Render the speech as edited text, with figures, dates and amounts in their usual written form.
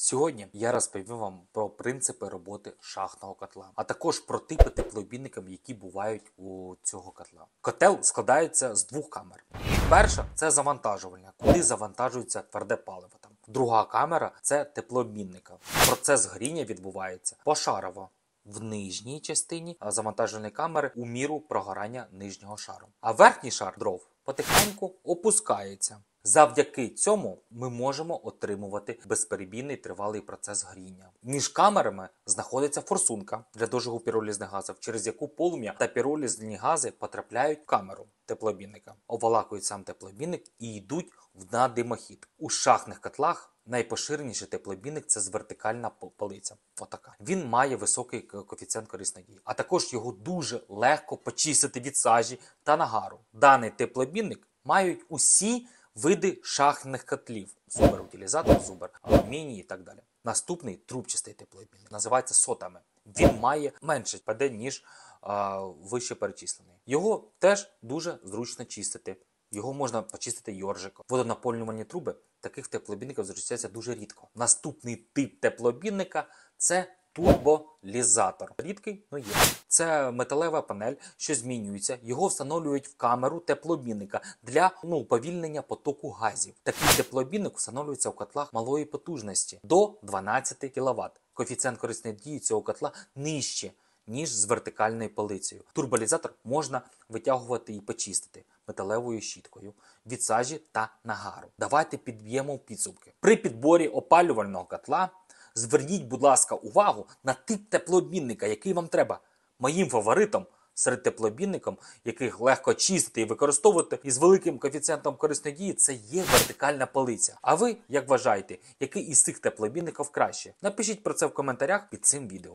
Сьогодні я розповім вам про принципи роботи шахтного котла, а також про типи теплообмінників, які бувають у цього котла. Котел складається з двох камер. Перша – це завантажувальня, куди завантажується тверде паливо. Друга камера – це теплообмінника. Процес гріння відбувається пошарово в нижній частині завантажувальної камери у міру прогорання нижнього шару. А верхній шар дров потихеньку опускається. Завдяки цьому ми можемо отримувати безперебійний тривалий процес гріння. Між камерами знаходиться форсунка для дожигу піролізних газів, через яку полум'я та піролізні гази потрапляють в камеру теплообмінника, обволакують сам теплообмінник і йдуть в надимохід. У шахтних котлах найпоширеніший теплообмінник – це вертикальна полиця. Отака. Він має високий коефіцієнт корисної дії, а також його дуже легко почистити від сажі та нагару. Даний теплообмінник мають усі види шахтних котлів. Зубер-утилізатор, зубер, алюміній і так далі. Наступний трубчастий теплообмінник називається сотами. Він має менше ПД, ніж вище перечислений. Його теж дуже зручно чистити. Його можна почистити йоржиком. Водонаповнювальні труби таких теплообмінників зустрічаються дуже рідко. Наступний тип теплообмінника – це турболізатор. Рідкий, але є. Це металева панель, що змінюється. Його встановлюють в камеру теплообмінника для уповільнення потоку газів. Такий теплообмінник встановлюється в котлах малої потужності до 12 кВт. Коефіцієнт корисної дії цього котла нижче, ніж з вертикальною полицею. Турболізатор можна витягувати і почистити металевою щіткою від сажі та нагару. Давайте підб'ємо підсумки. При підборі опалювального котла зверніть, будь ласка, увагу на тип теплообмінника, який вам треба. Моїм фаворитом серед теплообмінників, яких легко чистити і використовувати із великим коефіцієнтом корисної дії, це є вертикальна полиця. А ви, як вважаєте, який із цих теплообмінників краще? Напишіть про це в коментарях під цим відео.